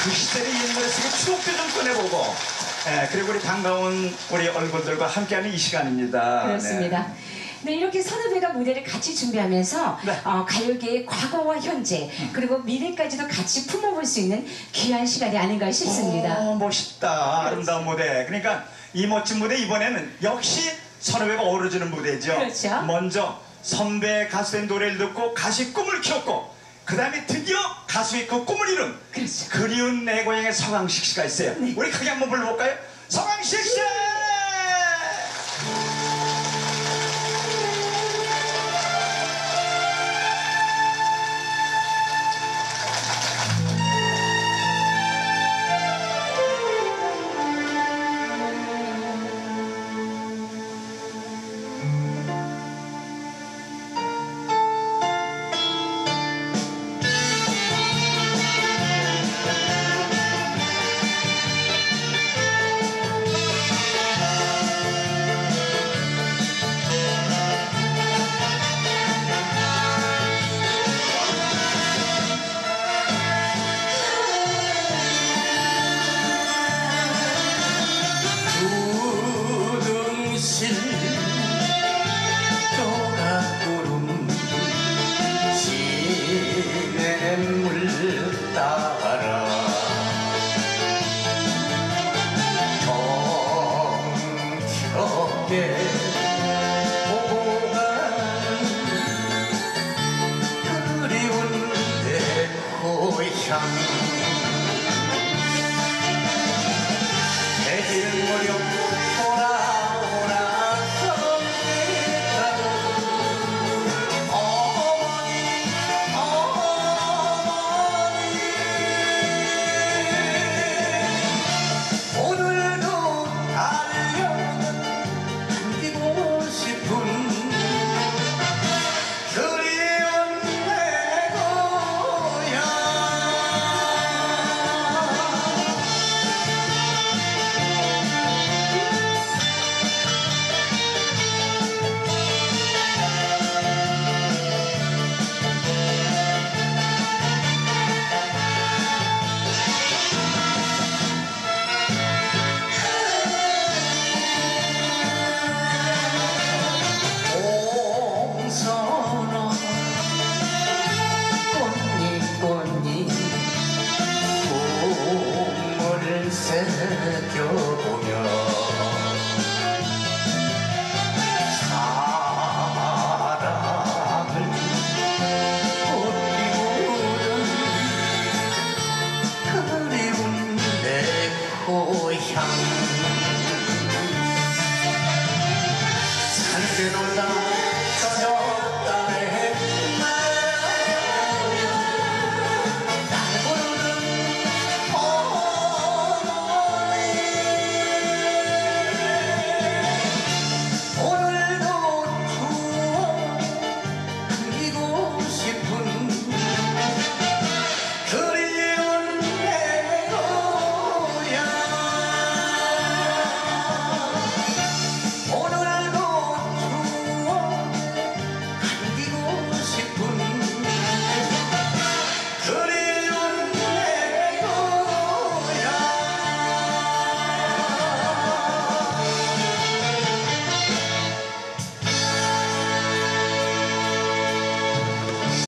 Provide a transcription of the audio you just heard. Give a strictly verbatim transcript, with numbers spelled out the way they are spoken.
그 시절의 인물의 속에 추억도 좀 꺼내보고, 예, 그리고 우리 반가운 우리 얼굴들과 함께하는 이 시간입니다. 그렇습니다. 네. 네, 이렇게 서너 배가 무대를 같이 준비하면서 네. 어, 가요계의 과거와 현재 음. 그리고 미래까지도 같이 품어볼 수 있는 귀한 시간이 아닌가 싶습니다. 오, 멋있다. 아름다운 무대. 그러니까 이 멋진 무대 이번에는 역시 선후배가 어우러지는 무대죠. 그렇죠. 먼저 선배 가수의 노래를 듣고 가수의 꿈을 키웠고, 그 다음에 드디어 가수의 그 꿈을 이룬 그렇죠. 그리운 내 고향의 서강식 씨가 있어요. 네. 우리 크게 한번 불러볼까요? 서강식 씨! 조각구름 시냇물 따라 정겹게 오고 가는 그리운 내 고향 해질 무렵 새겨보며